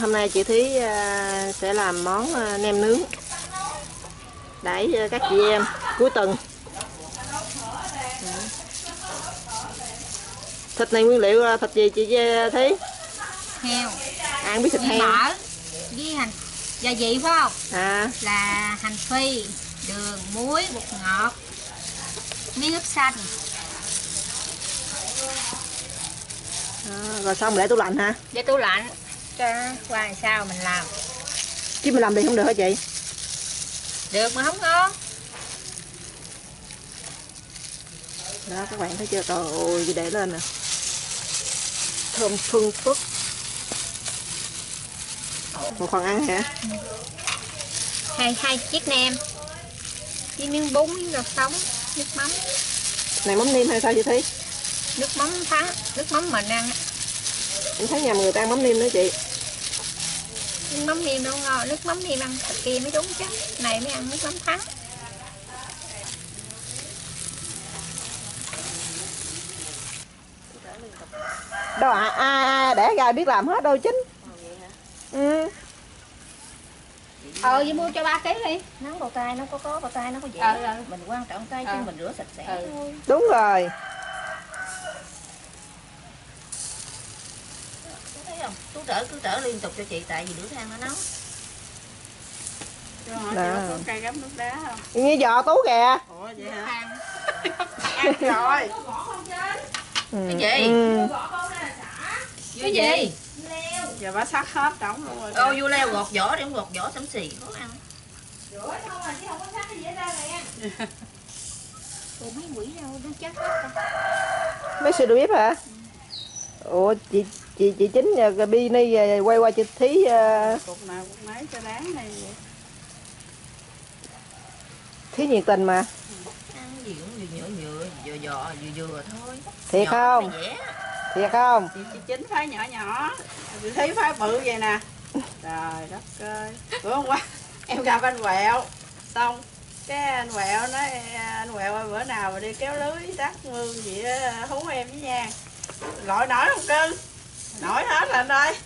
Hôm nay chị Thúy sẽ làm món nem nướng đãi các chị em cuối tuần. Thịt này nguyên liệu là thịt gì chị Thúy? Heo. Ăn biết thịt heo. Mỡ với hành gia vị phải không? Là hành phi, đường, muối, bột ngọt, miếng ớt xanh. Rồi xong để tủ lạnh ha? Để tủ lạnh cho qua làm sao mình làm. Chứ mình làm đi không được hả chị? Được mà không ngon. Đó các bạn thấy chưa? Trời ơi, để lên nè. Thơm phưng phức. Một phần ăn hả? Hai chiếc nem với miếng bún, miếng rau sống, nước mắm. Này mắm nêm hay sao chị Thúy? Nước mắm thắng, nước mắm mình ăn. Em thấy nhà người ta ăn mắm nêm nữa chị. Nước mắm nêm đâu ngon, nước mắm nêm ăn thịt kia mới đúng chứ. Này mới ăn nước mắm thắng. Đâu ai để ra biết làm hết đâu chính. Vậy mua cho 3 kg đi. Nấu cầu tay nó có cầu tay nó có dễ. Mình quan trọng tay chứ mình rửa sạch sẽ thôi. Đúng rồi. Thấy không? Tú trở liên tục cho chị tại vì lửa than nó nóng. Rồi có cây gắm nước đá không? Như giò Tú kìa. Ủa vậy hả? Ăn rồi. Cái gì? Cái gì? Giờ bả sắc hết trống luôn rồi. Ô vô leo gọt vỏ đi, không gọt vỏ xấm xì khó ăn. Rửa không mà chứ không có sắc cái gì hết ra nè. Ủa mấy quỷ đâu nó chết hết rồi. Mấy sư bếp hả? Ủa chị Chính nhà Bini quay qua chị Thí Cục nào cũng mấy cho đáng này vậy. Thí nhiệt tình mà. Ăn gì cũng vừa vừa thôi. Thiệt không? Thiệt không? Chị Chính phái nhỏ nhỏ, chị Thí phái bự vậy nè. Trời đất ơi. Bữa hôm qua em gặp anh Quẹo, xong cái anh Quẹo nói anh Quẹo ơi bữa nào mà đi kéo lưới đắt mương gì á hú em với nha. Gọi nổi không cưng? Nổi hết rồi anh ơi.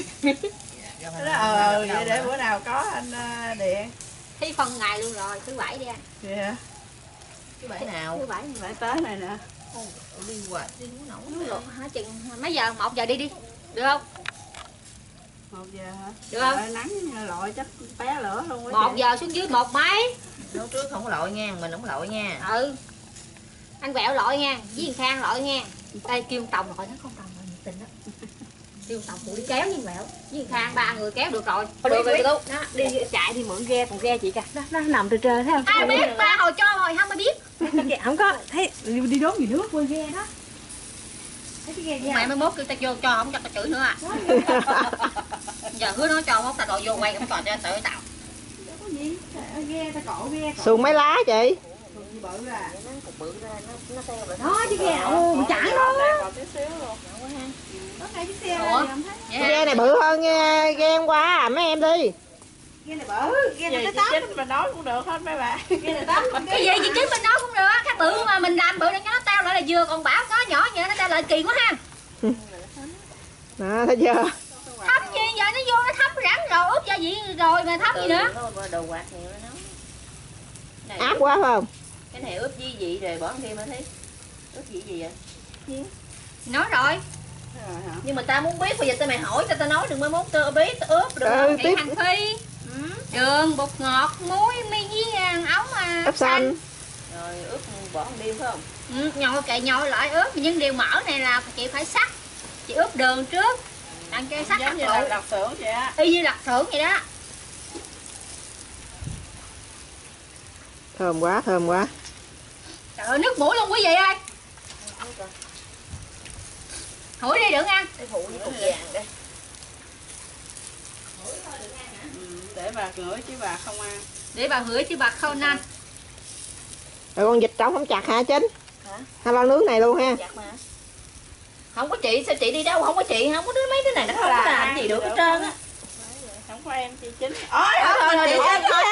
Nó vậy để bữa nào có anh điện. Thấy phân ngày luôn rồi, thứ bảy đi ăn. Vậy hả? Thứ bảy nào? Thứ bảy Phải tới này nè. Đi quạt đi muốn nấu rồi. Hả chừng mấy giờ? 1 giờ đi. Được không? 1 giờ hả? Được không? Trời, nắng lội chắc bé lửa luôn. 1 giờ xuống dưới 1 mấy. nấu trước không có lội nha, mình không lội nha. Anh Quẹo lội nha, với thằng Khang lội nha. Đây kêu Tòng lội nó không Tòng là nhiệt tình đó. Kêu Tòng phụ đi kéo với Quẹo, với thằng Khang 3 người kéo được rồi. Được rồi đó, đi chạy đi mượn ghe, còn ghe chị kìa, nó nằm trên trời thấy không? Ai biết, ba hồi cho rồi không ai biết. Không có, thấy đi đốn gì nước quên ghe đó. Mẹ mới mốt kêu ta vô cho không cho ta chửi nữa à. Giờ hứa nó cho mốt ta đội vô quay không cho tự tạo. Có gì? Ghe ta cọ ghe. Xuồng mấy lá chị? Bự ra. Cục bự ra nó teo rồi đó chứ ghe bị chảy đó. Còn tí xíu luôn. Có hai chiếc xe Ủa? Ghe này bự hơn ghe hôm qua à, mấy em đi. Ghe này bự, ghe này tới 8 mình nói cũng được hết mấy bạn. Ghe này 8 Cái gì chị Chính mình nói cũng được, cái bự mà mình làm bự để cho nó teo lại là vừa, còn bảo có nhỏ vậy nó teo lại kỳ quá ha. Đó, thấy chưa? Thấm gì giờ nó vô nó thấm rắn rồi ướp gia vị rồi mà thấm gì nữa. Đồ quạt nhiều nó nấu. Áp quá phải không? Cái này ướp với vị rồi bỏ thêm mà thấy. Ướp vị gì vậy? Nói rồi. Nhưng mà ta muốn biết bây giờ tao mày hỏi tao nói đừng mới mốt tao biết tao ướp được không? Cái hành phi, đường, bột ngọt, muối, mi với ống ớt xanh. Rồi ướp bỏ con điêu phải không? Nhồi lại ướp, nhưng điều mỡ này là chị phải sắc. Chị ướp đường trước. Ăn cho sắc giống như là lạp xưởng vậy á. Y như lạp xưởng vậy đó. Thơm quá, thơm quá. Trời ơi, nước mũi luôn quý vị ơi. Hủi đi đừng ăn. Cái phụ với cục vàng đây. Để bà ngửi chứ bà không ăn. Để bà hửi chứ bà không ăn. Rồi con vịt trống không chặt hả Chính? Hả? Hay lo nướng này luôn ha? Chặt mà. Không có chị, sao chị đi đâu không có chị, không có đứa mấy cái này nó không có làm gì được hết trơn á. Không có em chị Chính. Ôi thôi chị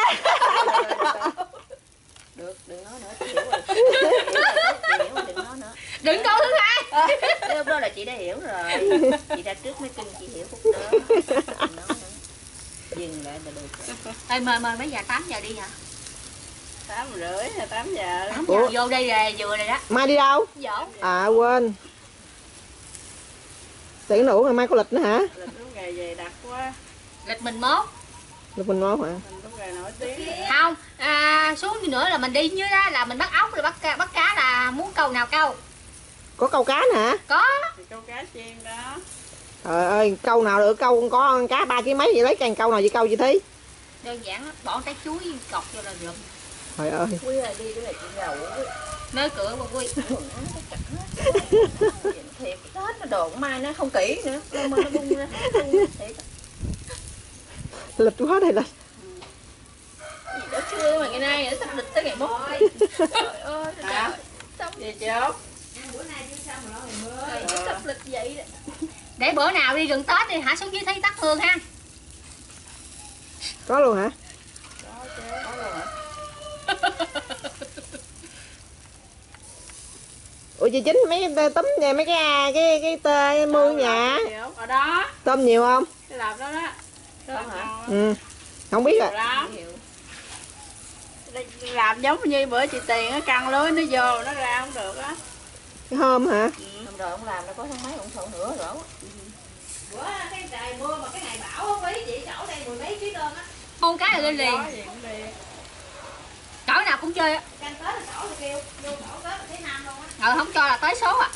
được, đừng nói nữa, chị hiểu rồi. Chị hiểu rồi, đừng nói nữa. Đừng câu thứ hai. Lúc đó là chị đã hiểu rồi. Chị ra trước mấy kinh chị hiểu phút đó. Đừng nói nữa. chiên lại là được. Ê, mời mấy giờ 8 giờ đi hả? 8 rưỡi hay 8 giờ. 8 giờ vô đây là vừa rồi đó. Mai đi đâu? Dỗ. À quên. Tiễn đủ ngày mai có lịch nữa hả? Lịch lúc ngày dày đặc quá. Lịch mình mốt. Lịch mình mốt hả? Mình lúc ngày nổi tiếng. Không, xuống đi nữa là mình đi dưới đó là mình bắt ốc rồi bắt cá là muốn câu nào câu. Có câu cá nè hả? Có. Thì câu cá chiên đó. Trời ơi, câu nào được câu có con cá 3 kg mấy vậy lấy càng câu nào vậy câu chị Thí? Đơn giản lắm, bỏ trái chuối cọc vô là được. Trời ơi. Quý ơi đi cái này chuyện gầu á. Nơi cửa bà Quy. Thiệt Tết nó đồ mai nó không kỹ nữa, nó bung ra. Thiệt. Lịch quá đây là. Gì đó chưa mà ngày nay nữa sắp lịch tới ngày mốt. Trời ơi, Hả? xong Gì chưa? rồi sắp lịch vậy đó. Để bữa nào đi gần Tết đi hả xuống dưới thấy tắt hương ha. Có luôn hả? Có chứ. Có luôn hả? Ủa chị Chính mấy cái tấm này mấy cái tê mương nhà Ở đó. tôm nhiều không? Cái lạp đó đó. Có hả? Ừ. Không biết Rồi rồi. đó. Làm giống như bữa chị Tiền nó căng lưới nó vô nó ra không được á. Cái hôm hả? Hôm rồi ông làm nó có tháng mấy ông thợ nữa rồi. Bữa cái trời mưa mà cái ngày bão không biết chị chỗ đây 10 mấy ký đơn á. Hôn cái là lên liền. Có gì cũng đi. Cỡ nào cũng chơi á. Canh Tết là sổ kêu, vô sổ Tết là thấy năm luôn á. Không cho là tới số à.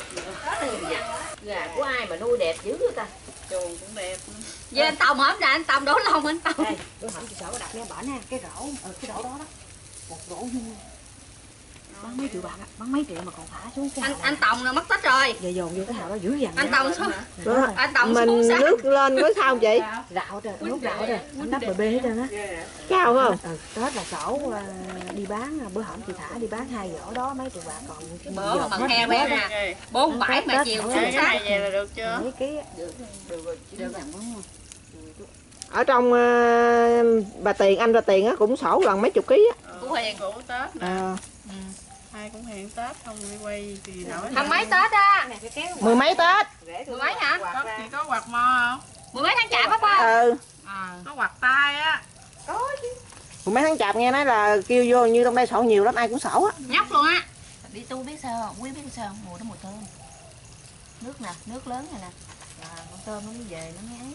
Gà của ai mà nuôi đẹp dữ vậy ta? Chuồng cũng đẹp. Về anh Tòng hổm ra anh Tòng đổ lông anh Tòng. Đây, tôi hỏi chị sổ đặt nghe bển ha, cái rổ, cái rổ đó đó. Một rổ vuông. Bán mấy triệu bạc á, bán mấy triệu mà còn thả xuống cái Anh Tòng là mất tích rồi. giờ dồn vô cái hào đó dữ dằn. Anh Tòng xuống. Đó. Anh Tòng Mình xuống sao? nước lên có sao chị? Rạo rồi, nút rạo rồi. Anh đắp bờ bê hết trơn á. Cao không? Tết là sổ đi bán, bữa hổm chị thả đi bán 2 rổ đó mấy triệu bạc còn Bữa mà bằng he bé nè. 47 mà chiều xuống Cái sát. này về là được chưa? mấy ký á. Được rồi, chỉ được làm Ở trong bà Tiền anh ra Tiền á cũng sổ lần mấy chục ký á. Của Huyền. Của Tết nè. À, Ai cũng hẹn Tết không đi quay gì nổi. Tháng mấy Tết á? mười mấy Tết. Mười mấy hả? Chỉ có quạt mo không? Mười mấy tháng chạp á ba? Ừ. Có quạt tay á. Mười mấy tháng chạp nghe nói là kêu vô như trong đây sổ nhiều lắm ai cũng sổ á. Nhóc luôn á. Biết tôi biết sao không? Quý biết sao không? Mùa đó mùa tôm. Nước nè, nước lớn này nè. Là con tôm nó mới về nó mới ấy.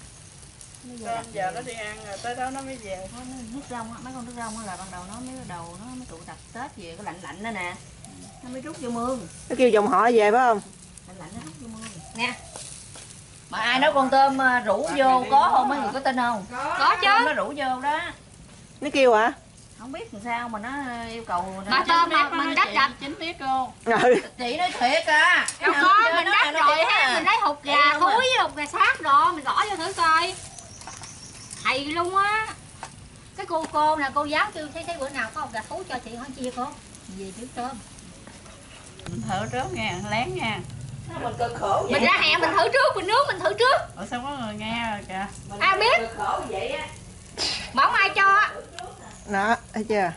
Tôm giờ nó đi ăn rồi tới đó nó mới về. Nó nước rong á, mấy con nước rong á là ban đầu nó mới tụ tập Tết về có lạnh lạnh đó nè. Nó mới rút vô mương. Nó kêu dòng họ về phải không? Lạnh lạnh nó rút vô mương. Nè. Mà ai nói con tôm rủ vô có không? Mấy người có tin không? Có chứ. Nó rủ vô đó. Nó kêu hả? Không biết làm sao mà nó yêu cầu Mà tôm mà mình đắp đập. Chính biết cô. Ừ. chị nói thiệt à. Đâu có, mình đắp rồi ha, mình lấy hột gà thúi với hột gà sát rồi, mình gõ vô thử coi. Thầy luôn á. Cái cô nè, cô giáo kêu thấy bữa nào có hột gà thúi cho chị hỏi chia cô. Về trước tôm. Mình thử trước nha, lén nha. Mình cực khổ Mình ra hẹn mình thử trước, mình nướng mình thử trước. Ủa sao có người nghe rồi kìa. Ai biết? cực khổ vậy á. Mà không ai cho á. Đó, thấy chưa?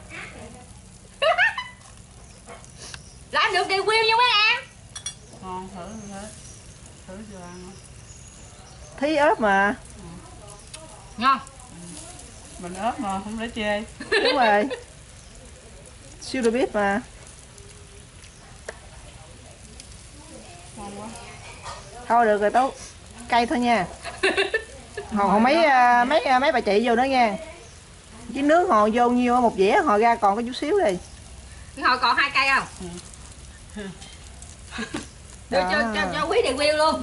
Là anh được điều quyêu nha mấy em. Ngon thử. Thử chưa ăn không? Thí ớt mà. Ngon. Mình ớt mà không để chê. Đúng rồi. Siêu được biết mà. Ngon quá. Thôi được rồi Tú. Cay thôi nha. Hồi mấy bà chị vô nữa nha. Chứ nước hồi vô nhiêu một dĩa hồi ra còn có chút xíu đi. Hồi còn 2 cây không? Đưa cho quý điều quyêu luôn.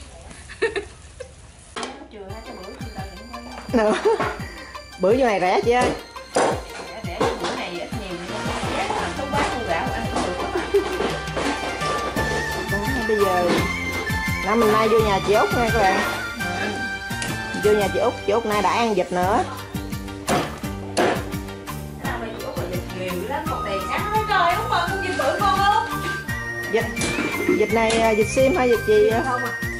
Nữa. Bữa vô này rẻ chị ơi. Để bữa này ít nhiều làm số bát con gạo ăn cũng được. Đó, bây giờ mình nay vô nhà chị Út nha các bạn. Vô nhà chị Út nay đã ăn vịt nữa. Vịt này vịt sim hay vịt gì vậy?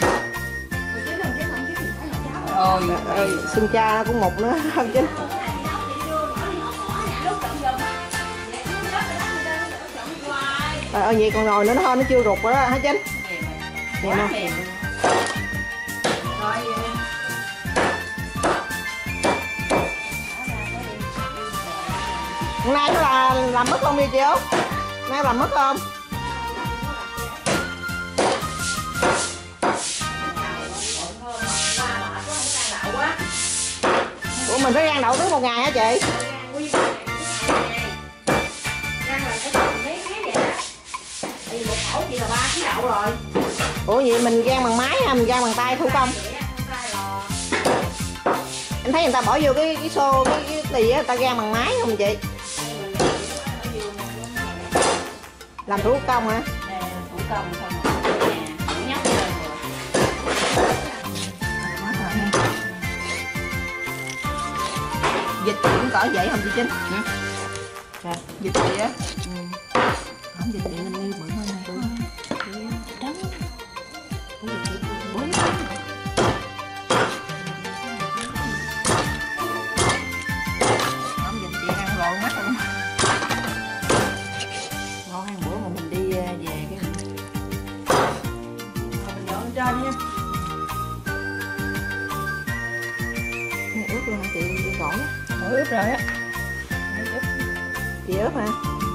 Xương cha cũng một nữa không chứ. Vậy còn nồi nữa nó thôi nó chưa rụt rồi đó hả Chính? Vậy mà. Nay nó là làm mất không đi chị Út? Nay làm mất không? Ủa mình phải rang đậu trước 1 ngày hả chị? Ủa vậy mình rang bằng máy hay mình rang bằng tay thủ công? Em thấy người ta bỏ vô cái xô cái tì á, người ta rang bằng máy không chị? Làm thủ công hả? Thủ công không nhóc lên Vịt chị cũng cỡ vậy không chị Trinh? rồi. Vịt chị á? Không vịt chị mình đi bự hơn này, bự hơn. Trắng. Không vịt chị ăn lộn mắt luôn. Ngon ăn bữa mà mình đi về cái Mình dọn lên trên nha. Ướp luôn hả chị gỏi á? Ướp rồi á. Chị ướp hả?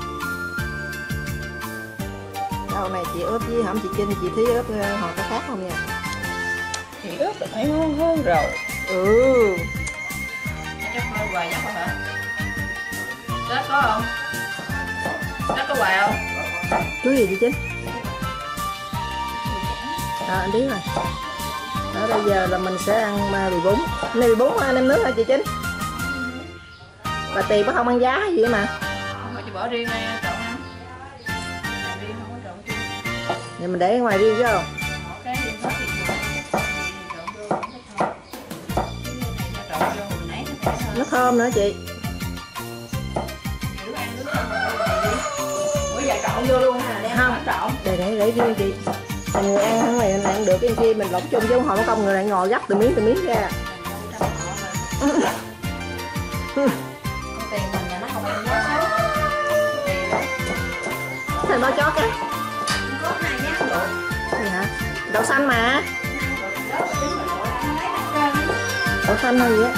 Đâu này chị ướp với hổng chị Trinh, chị Thúy ướp họ có khác không nha? Chị ướp là phải ngon hơn rồi. Ừ. Chắc hơi hoài nhóc hả? Chết có không? Chết có hoài không? Chú gì chị Trinh? Anh biết rồi. Đó bây giờ là mình sẽ ăn mì bún. Này mì bún nem nước hả chị Trinh? Bà Tiền bác không ăn giá gì mà. Không phải chị bỏ riêng đây trộn ăn. Riêng không có trộn chung. Vậy mình để ở ngoài riêng chứ không? Cái riêng hết thì trộn vô không thích thôi. Cái này cho trộn vô mình ấy nó sẽ Nó thơm nữa chị. kiểu ăn nước không đi. Ủa giờ trộn vô luôn hả? Đem Không. trộn. Để riêng chị. Còn người ăn thằng này ăn được cái kia mình lộn chung chứ không có công người lại ngồi gấp từ miếng ra. tiền mình là nó không ăn quá xấu. Thằng nó chó cái. Có 2 nhát độ. Gì hả? Đậu xanh mà. Đậu xanh hay gì á?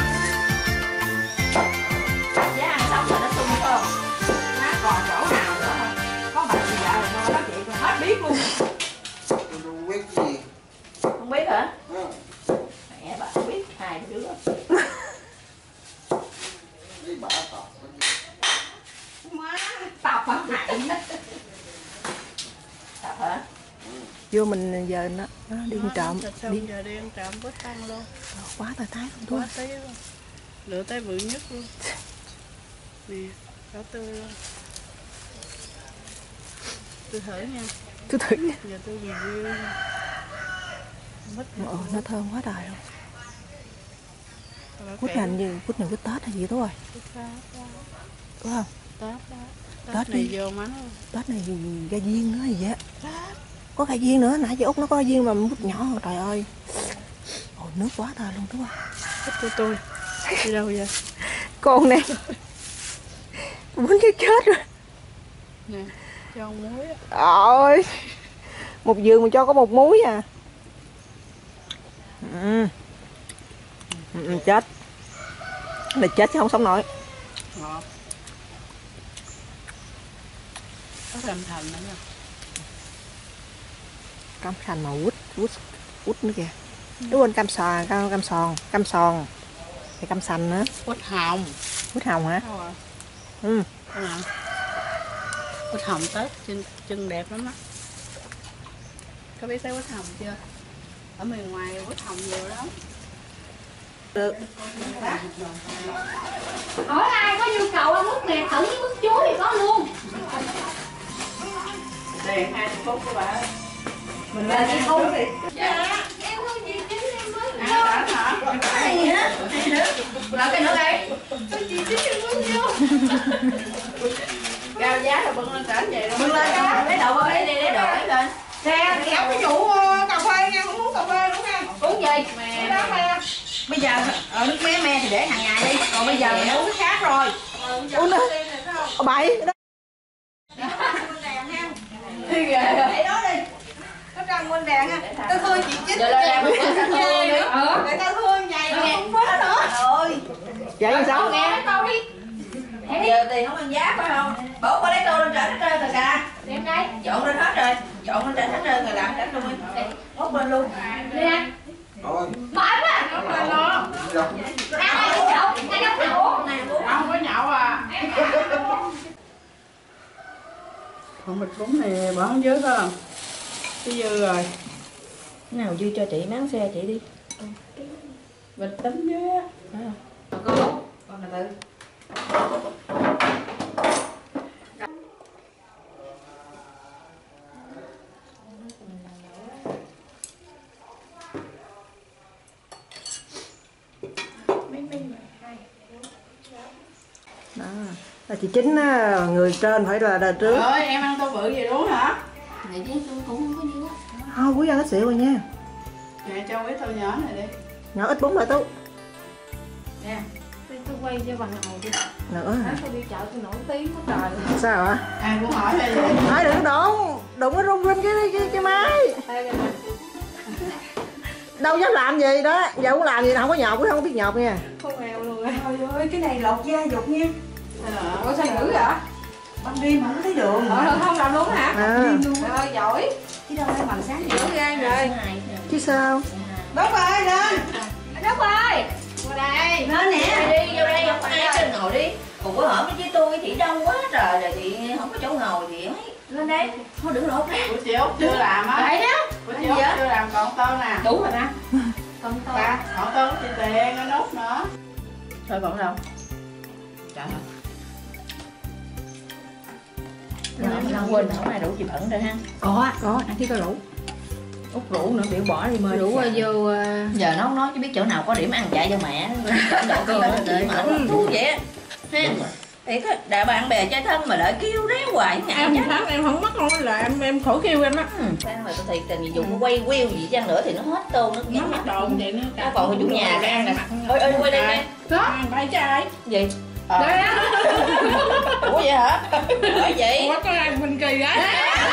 Giá ăn xong rồi nó sung phải không? Má còn chỗ nào nữa không? Có bà gì vậy mà nó chị còn hết biết luôn. Không biết gì. Không biết hả? Ừ. Mẹ bà không biết 2 đứa. Đi bả tọt. Má tao phải hại. Tập hả? Vô mình giờ nó đi ăn trộm. Đi Giờ đi ăn trộm bớt tăng luôn. quá tơi tái luôn thôi. Quá tí luôn. Lựa tới bự nhất luôn. Nè, có tươi luôn. Tôi thử nha. Cứ thử nha. Giờ tôi review nha. Nó thơm quá trời luôn. Bà Quýt kẹo. hình như quýt này quýt Tết hay gì đó rồi. Đúng không? Tết này vô mánh luôn. Tết này gai viên nữa gì vậy? Có gai viên nữa, nãy chị Út nó có gai viên mà quýt nhỏ hơn, trời ơi. Ôi nước quá trời luôn đúng không? Thích của tôi. Đi đâu vậy? Con này. Bún cái chết rồi. Nè, cho con muối á. Ôi. Một giường mà cho có một muối à. Chết. Là chết chứ không sống nổi. Ngọt. Có cam thành nữa nha. Cam sành mà quýt nữa kìa. Đúng quên cam sòn thì cam sành nữa. Quýt hồng. Quýt hồng hả? Đâu rồi? Ừ. Đâu rồi? Quýt hồng Tết chân đẹp lắm á. Có biết tới quýt hồng chưa? Ở miền ngoài quýt hồng nhiều lắm. Được. Hỏi ai có nhu cầu ăn mứt nè, thử cái mứt chuối thì có luôn. Đèn 20 phút của bà. Mình lên cái thú đi. Dạ, em không gì chứ em mới Đã hả? cái gì đó. Làm cái nữa đây. Tôi chỉ chứ em mới vô. Cao giá rồi bưng lên trển vậy rồi. Bưng lên cho lấy đồ lấy đi lấy đồ lấy lên. Nè, kéo cái vụ cà phê nha, không uống cà phê đúng không? Uống gì? Cái đó nè. Bây giờ ở nước mé me thì để hàng ngày đi. Còn bây giờ mình uống cái khác rồi. Uống nữa. Bậy. Thì để đó đi. Nó trăng bên đèn ha. Tao thương chị Chích. Giờ làm một cái thương đi. Để tao thương vậy nó không phết nữa. Ơi. Vậy sao? Nghe câu đi. Giờ tiền không ăn giá phải không? Bố qua lấy tô lên trển hết trơn rồi kìa. Đem đây. Dọn lên hết rồi. Dọn lên trển hết trơn rồi làm trển luôn đi. Móc lên luôn. Đi ăn. Rồi. Mỏi quá. Móc lên luôn. Ăn đi nhậu. Ăn đâu nhậu. Nè bố. Không có nhậu à. Con bịch bún này bỏ dưới phải không? Cái dư rồi. Cái nào dư cho chị máng xe chị đi. Bịch tính dưới á. Phải không? Con là tự. Đó. Là chị Chính á, người trên phải là đời trước. Ơi em ăn tô bự vậy đúng hả? Vậy chứ tôi cũng không có nhiều á. Thôi quý ăn ít xỉu rồi nha. Dạ cho cái tô nhỏ này đi. Nhỏ ít bún lại Tú. Nè. Tôi quay cho bà ngồi đi. Nữa hả? Tôi đi chợ tôi nổi tiếng quá trời. Sao hả? Ai cũng hỏi là gì? Thôi đừng có đụng cái rung rinh cái máy. Đâu dám làm gì đó, giờ cũng làm gì đâu, không có nhọc, cũng không biết nhọc nha. Không nghèo luôn. Trời ơi, cái này lột da dục nha. Ủa sao dữ vậy? Ban đêm không thấy đường. Không làm luôn hả? À, Trời ơi giỏi. Chứ đâu phải bằng sáng Dữ ghê rồi. chứ sao? Đúng rồi lên. Đốc ơi. Qua đây. Lên nè. Đi vô đây không ai trên ngồi đi. Cùng có hổm với tôi chị đông quá trời rồi chị không có chỗ ngồi chị ấy. Lên đây. Thôi đừng lột ra. Của chị Út chưa làm á. Đấy đó. Của chị Út chưa làm còn tô nè. Đủ rồi nè. Còn tôi. Còn tô của chị Tiền nó nút nữa. Thôi còn đâu? Trời ơi. Không quên không ai rủ chị Phận rồi ha. Có. Ăn khi có rủ. Út rủ nữa biểu bỏ đi mời. Đủ vô. Giờ nó không nói chứ biết chỗ nào có điểm ăn chạy cho mẹ. Độ kia nó đợi mà thú vậy á. Ha. Thì có đã bạn bè chơi thân mà đợi kêu réo hoài ngại Em chứ. tháng em không mất luôn là em khỏi kêu em á. Sao mà tôi thiệt tình dùng quay queo gì chăng nữa thì nó hết tô nó Nó mất đồ vậy nữa. nó còn người chủ nhà cái ăn nè. Ôi ơi quay đây nè. Ăn phải trai. Gì? Đây á. Ủa vậy hả? Ủa vậy? Ủa có ăn bình kỳ á.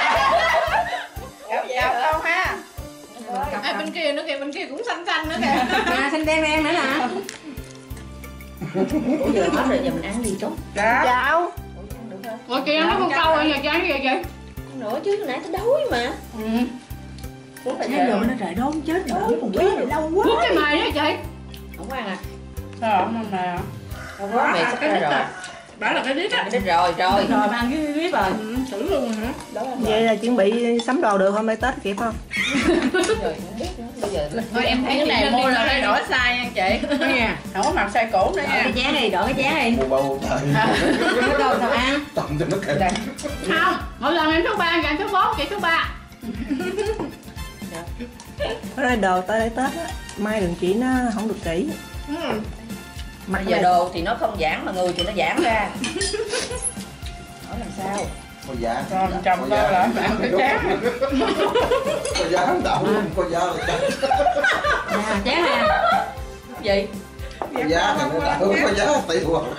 Gặp đâu ha. Ai bên kia nữa kìa, bên kia cũng xanh xanh nữa kìa. Xanh đen đen nữa nè. Ủa giờ hết rồi giờ mình ăn gì tốt? Chào. Ủa chị ăn nó con câu rồi giờ chị ăn gì vậy? Ăn nữa chứ nãy tôi đói mà. Uống là Thấy giờ nó trời đốn chết rồi. Còn quý này lâu quá. Uống cái mày đó chị. không có ăn à? Sao không mà. Không có mẹ sắp ra rồi. Đó là cái đít á. Cái đít rồi rồi. Rồi mà ăn cái đít rồi. Thử luôn hả? Đó là Vậy là chuẩn bị sắm đồ được hôm nay Tết kịp không? rồi không biết nữa. Bây giờ Thôi em thấy Cái này mua là thay đổi size nha chị. Nha. Không có mặc size cũ nữa nha. cái chén đi, đổi cái chén đi. Mua bao trời. Cái đồ sao ăn? Tầm cho nó kịp. Không, mỗi lần em số 3, gần số 4, chị số 3. Cái này đồ tới đây Tết á, mai đường chỉ nó không được kỹ. bây giờ đồ thì nó không giãn mà người thì nó giãn ra. Hỏi làm sao? Có giá. Còn chồng tôi là ăn cái chén. Có giá không đậu, có giá là chắc. Nè, chén nè. Gì? Có giá thì nó đậu, có giá tiêu à.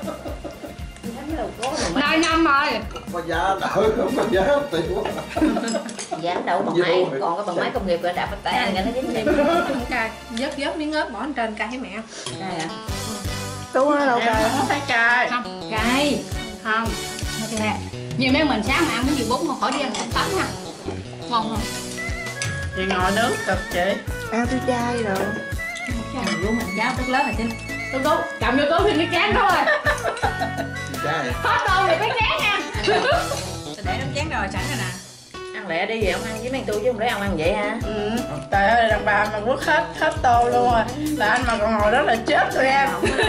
Đây năm rồi. Có giá đậu, không có giá tiêu à. Giãn đậu bằng máy, còn cái bằng máy công nghiệp rồi đạp tay ăn cái nó dính vậy. Cay, vớt miếng ớt bỏ lên trên cay với mẹ. Đây à. Tú á đâu Em cay. không có thấy cay. Không, cay. Không. Nè, nhiều mấy mình sáng mà ăn cái gì bún mà khỏi đi ăn thịt tấm ha. Ngon không? Chị ngồi nướng cực chị. Ăn tôi chai rồi. Chồng luôn mình cháo tức lớn rồi chứ. Tú, cầm vô tú thì cái chén thôi. Chai. Hết đâu thì cái chén nha. Để nó chén rồi sẵn rồi nè. Ăn lẹ đi vậy ông ăn với mấy tôi chứ không để ông ăn vậy ha. Trời ơi đàn bà mà quất hết tô luôn rồi. Là anh mà còn ngồi đó là chết rồi em.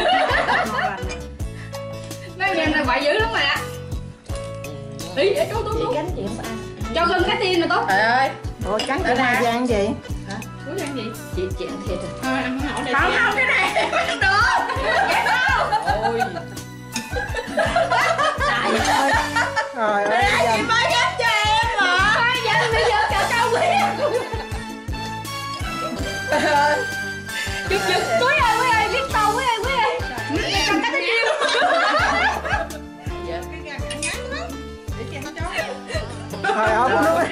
Mấy em này bậy dữ lắm mà. Đi vậy tú. Chị gánh chị không ăn. Cho gân cái tim nè tú. Trời ơi. Ủa trắng của hai chị ăn gì? Tú ăn gì? Chị ăn thiệt rồi. Thôi ăn không nổi đây. Không cái này. Ôi. Trời ơi, giờ Mới gấp cho em mà. Thôi giờ bây giờ cho cao quý. Chụp quý ơi, biết tàu quý ơi. Trong cái yêu. Dạ. trời ơi con nuôi.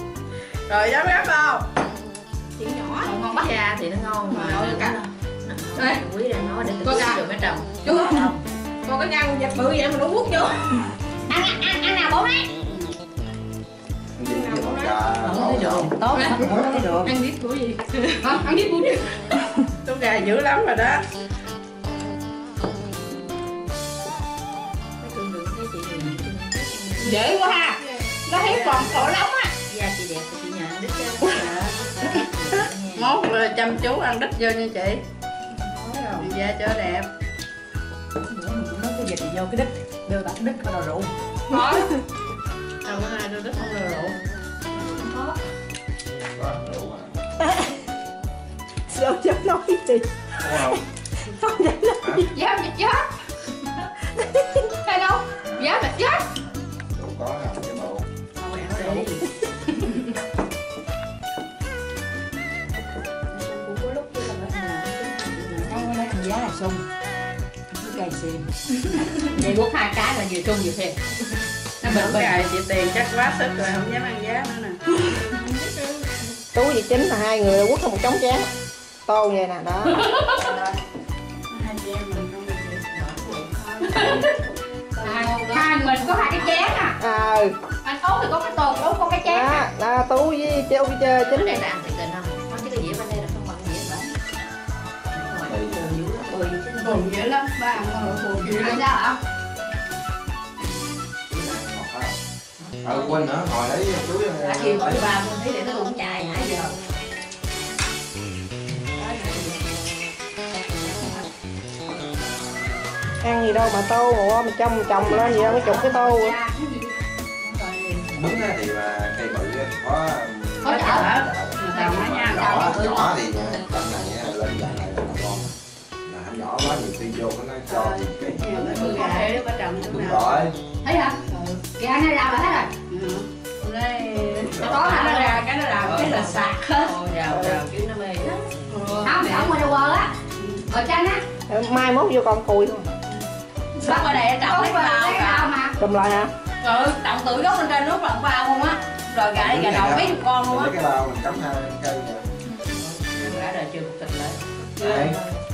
Rồi dám gấp không? Chuyện nhỏ. Không bắt da thì nó ngon mà. Rồi, cả. Đây, quý đang nói để tôi được mấy trồng. Chú còn cái ngăn vạch bự vậy mà nó quất vô. Ăn nào bố mấy. Đi với con gà. Tốt, không thấy được. Ăn biết của gì? Ăn biết của gì? Con gà dữ lắm rồi đó. Dễ quá ha. Nó thấy còn khổ lắm á. Da chị đẹp thì chị nhờ đứt cho. Mốt là chăm chú ăn đít vô nha chị. Da cho đẹp. Nói cái gì thì vô cái đít, đưa vào cái đít có đồ rượu. Thôi. Đâu có ai đưa đít không đưa rượu. Có rượu mà. Sao dám nói gì? Đúng không? Không dám nói. Dám dịch chết. Thấy đâu? Dám dịch chết. Rượu có nào cái bộ. Con lấy thằng giá là sung. Cái cây xiêm. Vậy quất 2 cái là vừa trung vừa thiệt. Nó bự gà chị tiền chắc quá sức rồi không dám ăn giá nữa nè. Tú với Chính là hai người là quất trong một trống chén. Tô vậy nè, đó. Hai chị em mình không được Hai mình có 2 cái chén à. Anh Tú thì có cái tô, Tú có cái chén à. Đó, Tú với Chính Cái này. này là ăn thì cần không? Có cái dĩa bên đây là không bằng dĩa đó. buồn dữ lắm. Ba ăn rồi buồn dữ lắm. Ăn sao hả? Quên nữa, hồi đấy chú Đã kêu hỏi ba con thấy để nó cũng chạy nãy giờ. Ăn gì đâu mà tô mà mình chồng lên gì đâu, cái chục cái tô. mướn á thì cây bự á, có Có chở. nhỏ nhỏ thì tầm này á, lên dạng này là ngon, mà nhỏ quá nhiều khi vô nó cho thì cái Bự gà đấy có trồng chỗ đúng nào. rồi. Thấy hả? Kìa anh ấy làm rồi hết rồi. Có hả? Nó ra cái nó làm cái là sạc hết. Rào kiểu nó mê lắm. Không, ở ngoài đầu á. Ở tranh á. Mai mốt vô con cùi thôi. Bắt ở đây trồng lấy bao cái cả. bao mà. Cầm lại hả? Trồng tự gốc lên trên nước là bao không á. Rồi gà gà đầu mấy chục con luôn á. Lấy cái bao mình cắm 2 cây nè. Gà đời chưa thịt lại. Đấy.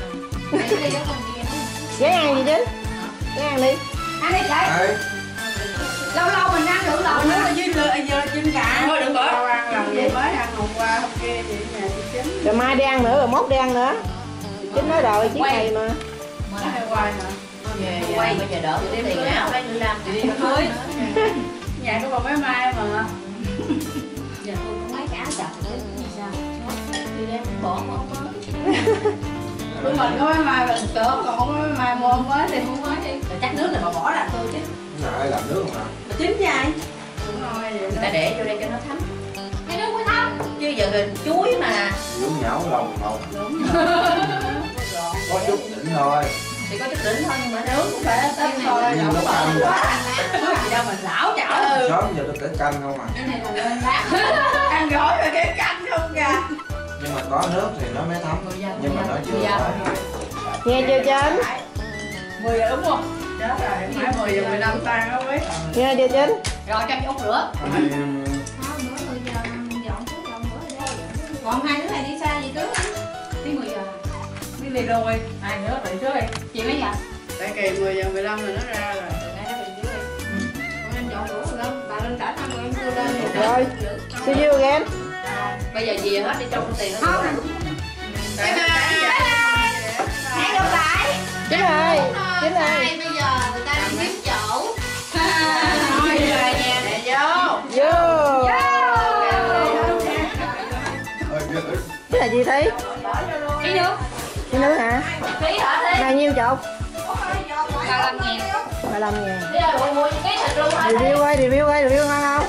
Ghé ăn gì Chính? Ghé ăn đi. Ăn đi chị. Đấy. Lâu lâu mình ăn thử lộn Nó nữa. là dưới giờ trên cả. Thôi đừng bỏ. Ăn lần gì mới ăn hôm qua hôm kia vậy nhà chị Chính. Rồi mai đi ăn nữa, rồi mốt đi ăn nữa. Chính nói rồi, chiếc này mà. Hay quay hả? Về quay bây giờ đỡ cái tiền áo lấy nữa làm chị Thôi. Nhà có một mấy mai mà. Giờ tôi cũng mấy cả chợ chứ sao? đi đem bỏ món mới. Tụi mình có mấy mai mình tưởng còn không có mấy mai mua mới thì mua mới đi. Rồi chắc nước này mà bỏ ra thôi chứ. Ai làm nước mà. Mà chín vậy. Đúng rồi vậy Người đó. ta để vô đây cho nó thấm. Cái nước mới thấm. Chứ giờ chuối mà Dũng nhão lòng màu. Đúng rồi. Có chút đỉnh thôi. thì có chút đỉnh thôi nhưng mà nướng Cũng phải tết thôi. Nhiều Không nó phải canh. quá. gì đâu mà lão chảo. Sớm giờ tôi để canh không à. Cái này là lên bát. Ăn gỏi và cái canh không kìa. Nhưng mà có nước thì nó mới thấm. Nhưng mà nó chưa thôi. Nghe chưa Chính? 10 giờ đúng không? Chết rồi, phải 10 giờ 15 tan đó quý. Nghe chưa Chính? Rồi cho chị út rửa. Thì, Còn 2 đứa này đi xa gì cứ. Đi 10 giờ. Đi đi luôn đi. Hai đứa đi trước đi. Chị mấy giờ? Tại kỳ 10 giờ 15 là nó ra rồi. Em dọn rửa rồi không? Bà lên cả thăm em đưa lên. Rồi, see you again. Bây giờ về hết đi trong tiền nó Không. Bye bye. Hẹn gặp lại. Chính ơi, Chính ơi. Bây giờ người ta đi kiếm chỗ. Thôi về nhà nè vô. Vô. Cái là gì thấy? Đi nữa. Cái nước hả? Phí hả Thi? Bao nhiêu chục? 35.000. 35.000. Bây giờ mua cái thịt luôn hả? Review ơi, review ngon không?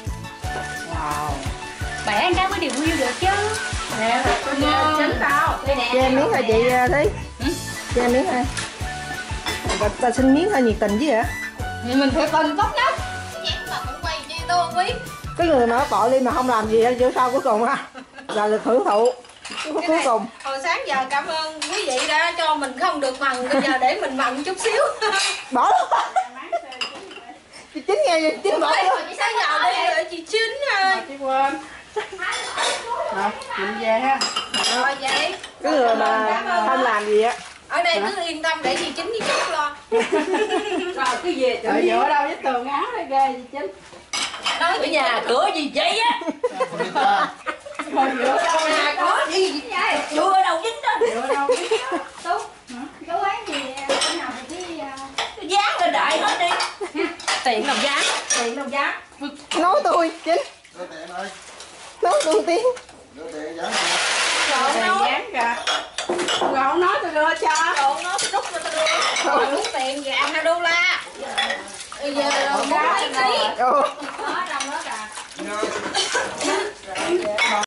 Bẻ anh ra mới review được chứ. Nè, con Chính tao. Đây nè. Cho em miếng thôi chị Thí. Cho em miếng thôi. Ta xin miếng thôi, nhiệt tình chứ hả? Thì mình phải cần tốt nhất. Nhãn mà cũng quay chi tôi không biết. Cái người mà tội đi mà không làm gì hết, sau cuối cùng á là được hưởng thụ cuối cùng. Hồi sáng giờ cảm ơn quý vị đã cho mình không được mần, bây giờ để mình mần chút xíu. Bỏ luôn. Chị Chính nghe gì? Chính bỏ luôn. Chị sáng giờ đi rồi chị Chính ơi. Chị quên. Mình về ha. Rồi vậy. Cái người mà không làm gì á. Ở đây cứ yên tâm để gì chính gì chút lo. Rồi cứ về Ở giữa đâu với tường ngắn đây ghê gì chính. Nói ở nhà cửa gì vậy á? Hồi giữa đâu Nhà có gì vậy? Chưa ở đâu dính đó. giữa đâu Tú. Chú ấy gì bữa nào thì đi Dán lên đại hết đi. tiền đồng giá, tiền đồng giá. Nói tôi chính. Đưa tiền ơi. Nói tôi tiếng. Đưa tiền dán rồi tiền dán kìa. Rồi không nói tôi đưa cho. Trộn nó rút cho tôi đưa. Rồi rút tiền vàng $2. Bây giờ Đá mấy ký. Ồ. Đó trong đó kìa. Nhớ.